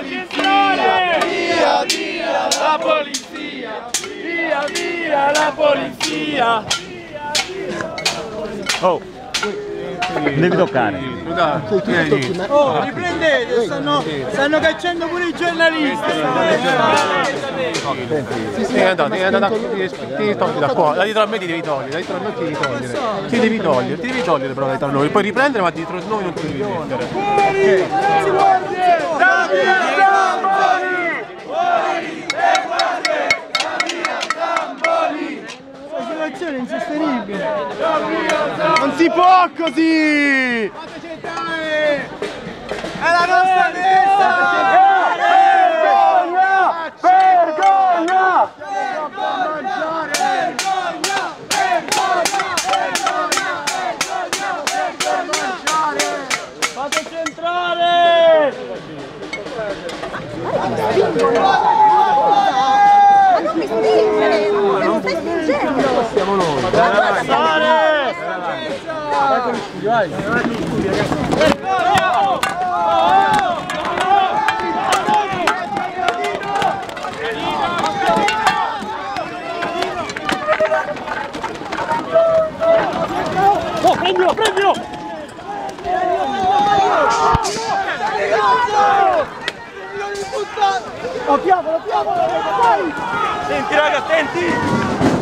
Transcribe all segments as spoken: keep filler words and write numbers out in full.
polizia, via via la polizia, via via la polizia. Oh, devi toccare. Oh, riprendete, stanno, stanno cacciando pure i giornalisti. Sì, è andato, è andato, ti togli da qua, da dietro a me ti devi togliere, da dietro a noi ti devi togliere, ti devi togliere, ti devi togliere però da dietro a noi, puoi riprendere ma dietro a noi non ti devi mettere. Fuori! Fuori le guardie! Cammina Zamboni! La situazione è insostenibile! Non si può così! Fateci entrare! È la nostra messa! Vergogna! Vergogna! Fateci entrare! Ma non mi spingere! Non stai spingendo! Siamo noi! Passare! Ecco in studio, vai! In studio, ragazzi! Oh, prendilo, prendilo! Oh, piavolo, piavolo, dai! Senti, raga, attenti!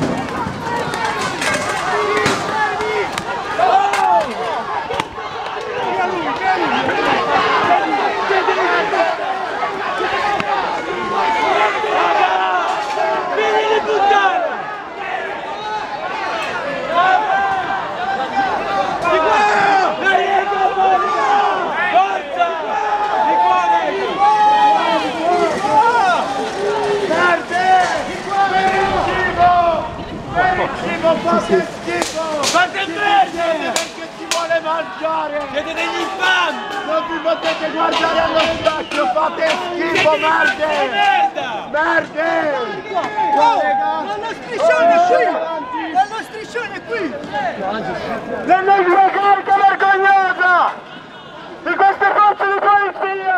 Fate schifo! Fate verde! Perché si vuole mangiare! Siete degli infami! Non vi potete guardare allo specchio! Fate schifo, merde! Merda! Merde! Oh, lo striscione qui! Lo striscione qui! L'ennesima carica vergognosa! Di queste forze di polizia!